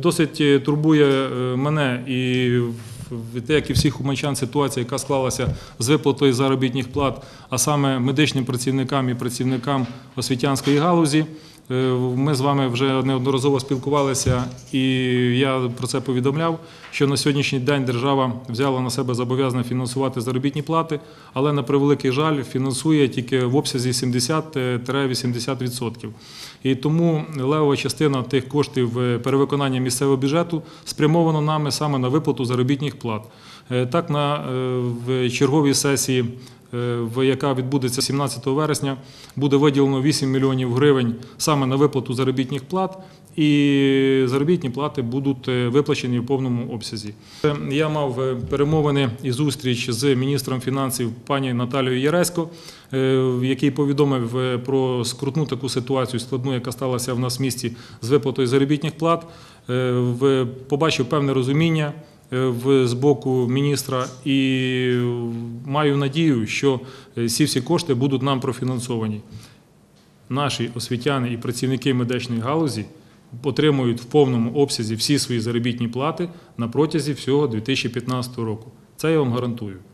Досить турбує мене і як і всіх уманчан ситуація, яка склалася з виплатою заробітних плат, а саме медичним працівникам і працівникам освітянської галузі. Ми з вами вже неодноразово спілкувалися, і я про це повідомляв, що на сьогоднішній день держава взяла на себе зобов'язання фінансувати заробітні плати, але, на превеликий жаль, фінансує тільки в обсязі 70–80%. І тому левова частина тих коштів перевиконання місцевого бюджету спрямовано нами саме на виплату заробітних плат. Так, в черговій сесії, яка відбудеться 17 вересня, буде виділено 8 мільйонів гривень саме на виплату заробітних плат, і заробітні плати будуть виплачені в повному обсязі. Я мав перемовини і зустріч з міністром фінансів пані Наталією Яресько, який повідомив про скрутну таку ситуацію складну, яка сталася в нас в місті з виплатою заробітних плат, побачив певне розуміння з боку міністра і маю надію, що всі кошти будуть нам профінансовані. Наші освітяни і працівники медичної галузі отримують в повному обсязі всі свої заробітні плати на протязі всього 2015 року. Це я вам гарантую.